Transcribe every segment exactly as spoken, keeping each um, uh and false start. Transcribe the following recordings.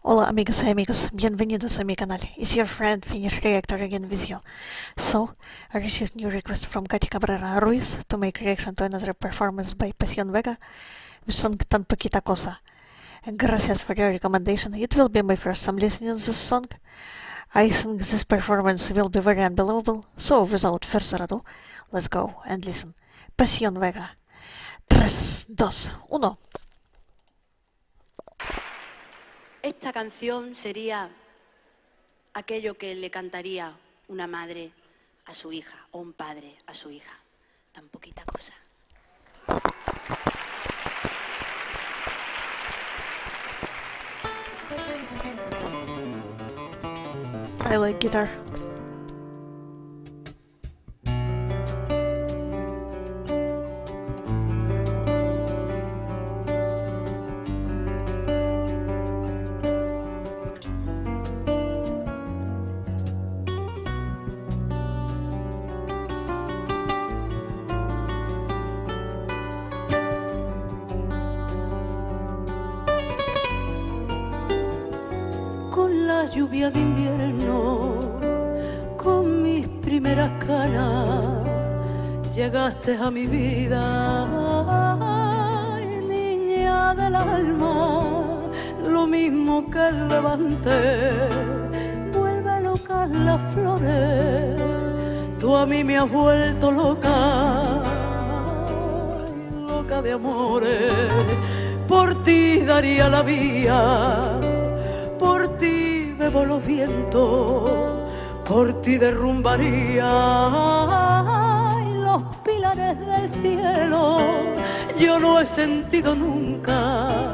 Hola amigas y amigos, bienvenidos a mi canal. It's your friend Finish Reactor again with you. So, I received new request from Katy Cabrera Ruiz to make reaction to another performance by Pasión Vega with song Tan Poquita Cosa. Gracias for your recommendation. It will be my first time listening to this song. I think this performance will be very unbelievable. So, without further ado, let's go and listen. Pasión Vega. tres, dos, uno. Esta canción sería aquello que le cantaría una madre a su hija o un padre a su hija. Tan poquita cosa. I like guitar. Con la lluvia de invierno, con mis primeras canas, llegaste a mi vida, ay, niña del alma, lo mismo que el levante, vuelve locas las flores, tú a mí me has vuelto loca, ay, loca de amores, por ti daría la vía. Por ti bebo los vientos, por ti derrumbaría ay, los pilares del cielo. Yo no he sentido nunca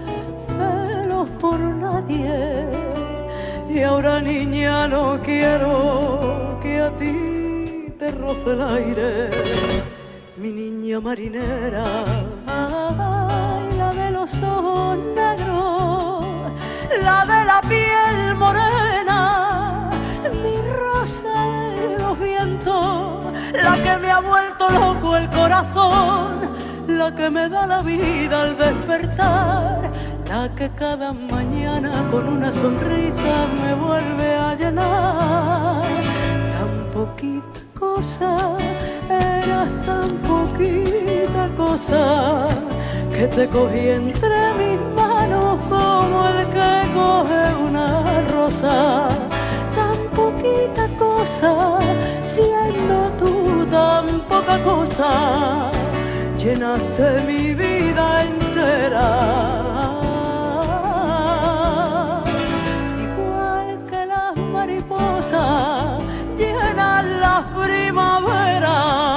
celos por nadie y ahora niña no quiero que a ti te roce el aire. Mi niña marinera, ay, la de los ojos negros, la de la piel morena, mi rosa de los vientos, la que me ha vuelto loco el corazón, la que me da la vida al despertar, la que cada mañana con una sonrisa me vuelve a llenar. Tan poquita cosa, eras tan poquita cosa, que te cogí entre mis manos como el que coge una rosa. Tan poquita cosa, siendo tú tan poca cosa, llenaste mi vida entera. Igual que las mariposas llenan las primaveras.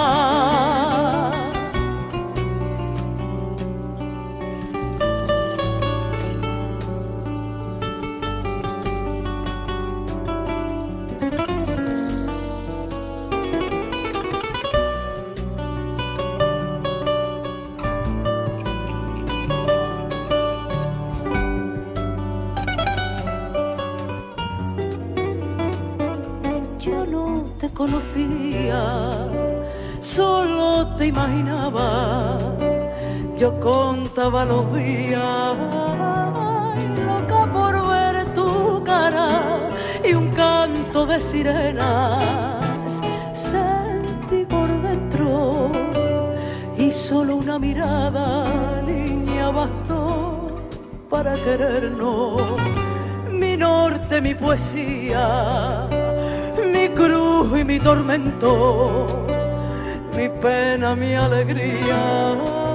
Yo no te conocía, solo te imaginaba. Yo contaba los días, ay, loca por ver tu cara y un canto de sirenas sentí por dentro y solo una mirada, niña, bastó para querernos. Mi norte, mi poesía, mi cruz y mi tormento, mi pena, mi alegría,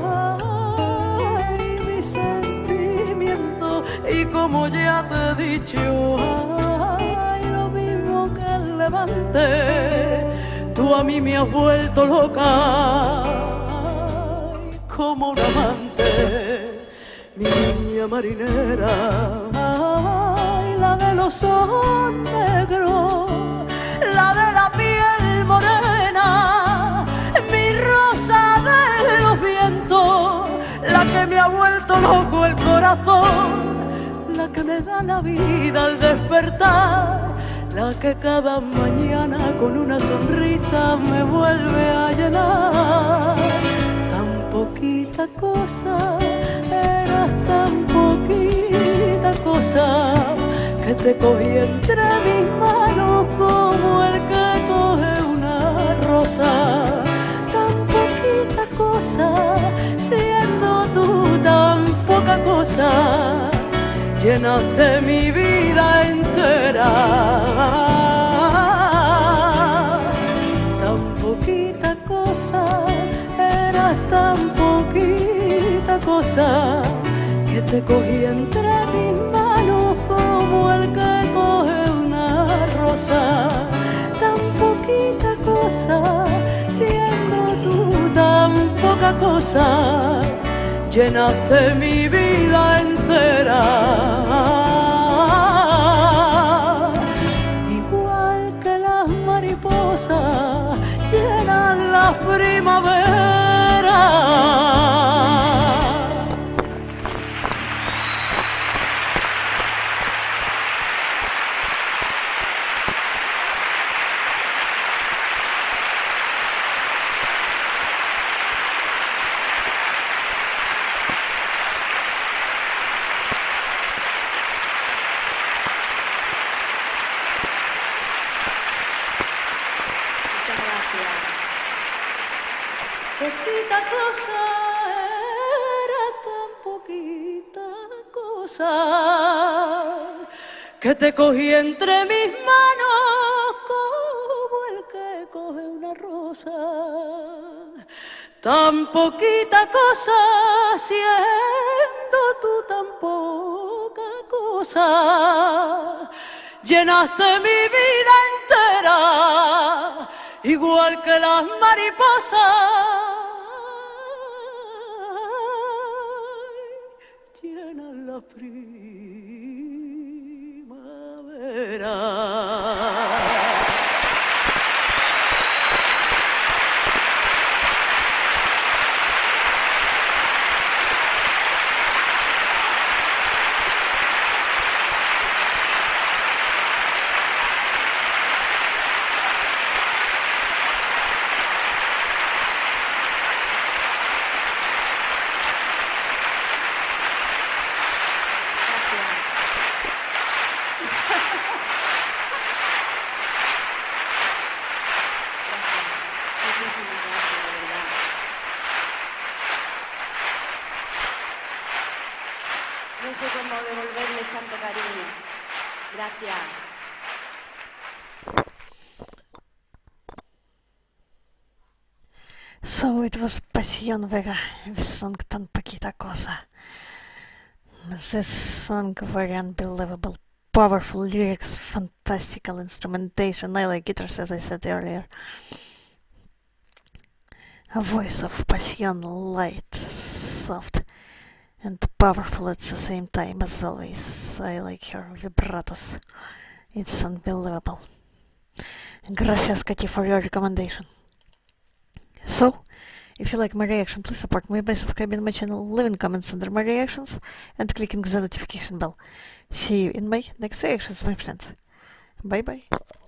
ay, mi sentimiento. Y como ya te he dicho, ay, lo mismo que el levante, tú a mí me has vuelto loca, ay, como un amante. Mi niña marinera, ay, la de los ojos negros, la de la piel morena, mi rosa de los vientos, la que me ha vuelto loco el corazón, la que me da la vida al despertar, la que cada mañana con una sonrisa me vuelve a llenar. Tan poquita cosa, eras tan poquita cosa, que te cogí entre mis manos como el que coge una rosa. Tan poquita cosa, siendo tú tan poca cosa, llenaste mi vida entera. Tan poquita cosa, eras tan poquita cosa, que te cogí entre mis manos como el que coge una rosa. Tan poquita cosa, siendo tú tan poca cosa, llenaste mi vida entera. Igual que las mariposas llenan las primaveras. Poquita cosa, era tan poquita cosa, que te cogí entre mis manos como el que coge una rosa. Tan poquita cosa, siendo tú tan poca cosa, llenaste mi vida entera. Igual que las mariposas llenan la primavera. No sé cómo devolverles tanto cariño. Gracias. So it was Pasión Vega with song Tan Poquita Cosa. This song very unbelievable, powerful lyrics, fantastical instrumentation. I like guitars, as I said earlier. A voice of Pasión, light, soft, and powerful at the same time, as always. I like her vibratos. It's unbelievable. Gracias, Katy, for your recommendation. So, if you like my reaction, please support me by subscribing my channel, leaving comments under my reactions, and clicking the notification bell. See you in my next reactions, my friends. Bye bye.